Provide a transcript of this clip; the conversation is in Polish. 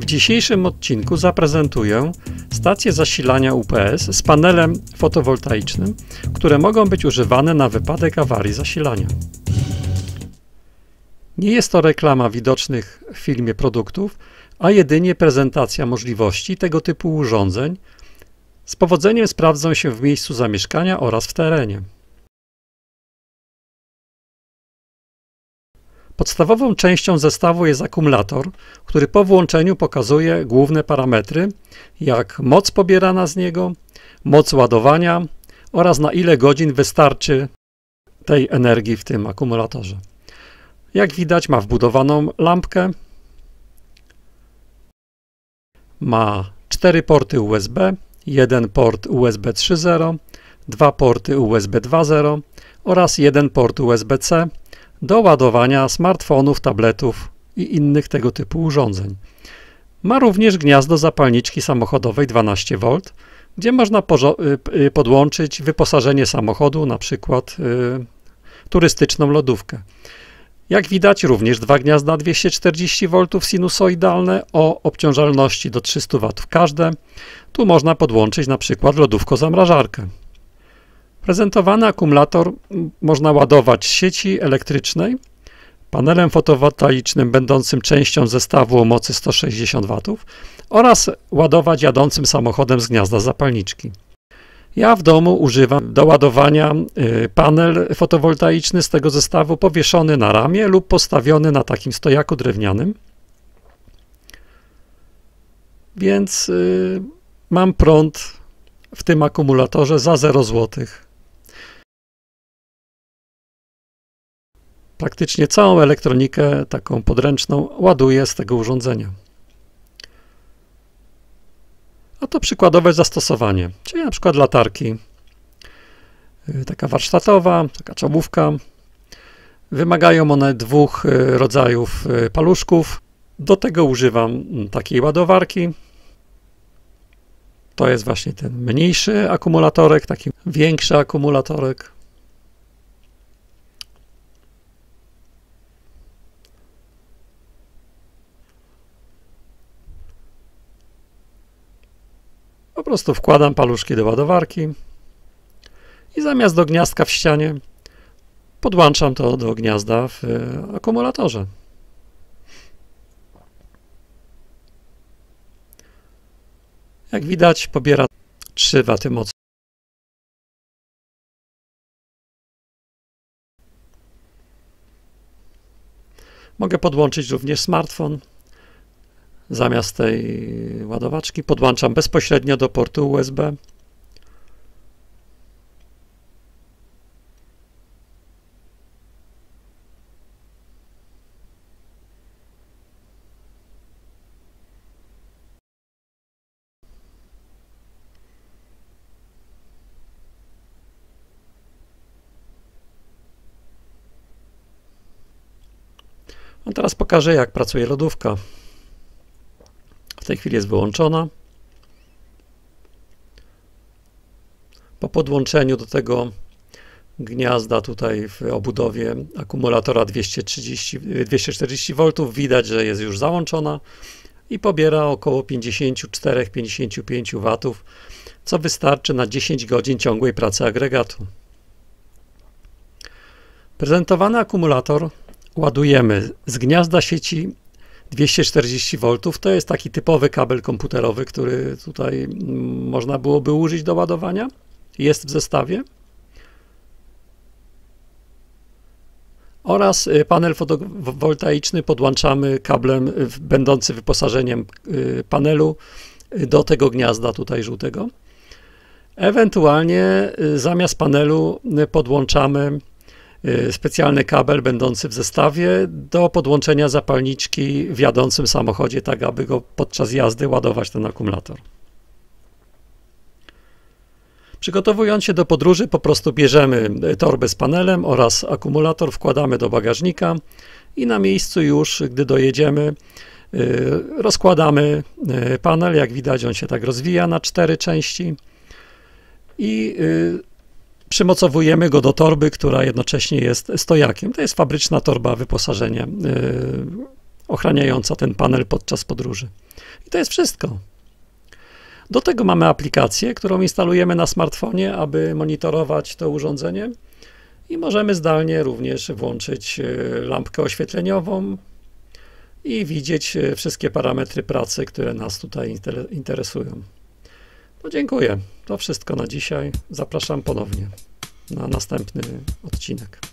dzisiejszym odcinku zaprezentuję stację zasilania UPS z panelem fotowoltaicznym, które mogą być używane na wypadek awarii zasilania. Nie jest to reklama widocznych w filmie produktów, a jedynie prezentacja możliwości tego typu urządzeń. Z powodzeniem sprawdzą się w miejscu zamieszkania oraz w terenie. Podstawową częścią zestawu jest akumulator, który po włączeniu pokazuje główne parametry, jak moc pobierana z niego, moc ładowania oraz na ile godzin wystarczy tej energii w tym akumulatorze. Jak widać, ma wbudowaną lampkę, ma 4 porty USB, 1 port USB 3.0, 2 porty USB 2.0 oraz 1 port USB-C do ładowania smartfonów, tabletów i innych tego typu urządzeń. Ma również gniazdo zapalniczki samochodowej 12V, gdzie można podłączyć wyposażenie samochodu, na przykład turystyczną lodówkę. Jak widać, również 2 gniazda 240V sinusoidalne o obciążalności do 300 W każde. Tu można podłączyć na przykład lodówko-zamrażarkę. Prezentowany akumulator można ładować z sieci elektrycznej, panelem fotowoltaicznym będącym częścią zestawu o mocy 160 W oraz ładować jadącym samochodem z gniazda zapalniczki. Ja w domu używam do ładowania panel fotowoltaiczny z tego zestawu powieszony na ramię lub postawiony na takim stojaku drewnianym. Więc mam prąd w tym akumulatorze za 0 zł. Praktycznie całą elektronikę taką podręczną ładuję z tego urządzenia. A to przykładowe zastosowanie, czyli na przykład latarki, taka warsztatowa, taka czołówka. Wymagają one 2 rodzajów paluszków. Do tego używam takiej ładowarki. To jest właśnie ten mniejszy akumulatorek, taki większy akumulatorek. Po prostu wkładam paluszki do ładowarki i zamiast do gniazdka w ścianie podłączam to do gniazda w akumulatorze. Jak widać, pobiera 3 W mocy. Mogę podłączyć również smartfon. Zamiast tej ładowaczki podłączam bezpośrednio do portu USB. A teraz pokażę, jak pracuje lodówka. W tej chwili jest wyłączona. Po podłączeniu do tego gniazda tutaj w obudowie akumulatora 240V widać, że jest już załączona i pobiera około 54-55 W, co wystarczy na 10 godzin ciągłej pracy agregatu. Prezentowany akumulator ładujemy z gniazda sieci 240V. To jest taki typowy kabel komputerowy, który tutaj można byłoby użyć do ładowania. Jest w zestawie. Oraz panel fotowoltaiczny podłączamy kablem będący wyposażeniem panelu do tego gniazda tutaj żółtego. Ewentualnie zamiast panelu podłączamy specjalny kabel będący w zestawie do podłączenia zapalniczki w jadącym samochodzie, tak aby go podczas jazdy ładować ten akumulator. Przygotowując się do podróży, po prostu bierzemy torbę z panelem oraz akumulator, wkładamy do bagażnika i na miejscu już, gdy dojedziemy, rozkładamy panel. Jak widać, on się tak rozwija na 4 części i przymocowujemy go do torby, która jednocześnie jest stojakiem. To jest fabryczna torba wyposażenia ochraniająca ten panel podczas podróży. I to jest wszystko. Do tego mamy aplikację, którą instalujemy na smartfonie, aby monitorować to urządzenie i możemy zdalnie również włączyć lampkę oświetleniową i widzieć wszystkie parametry pracy, które nas tutaj interesują. No dziękuję. To wszystko na dzisiaj. Zapraszam ponownie na następny odcinek.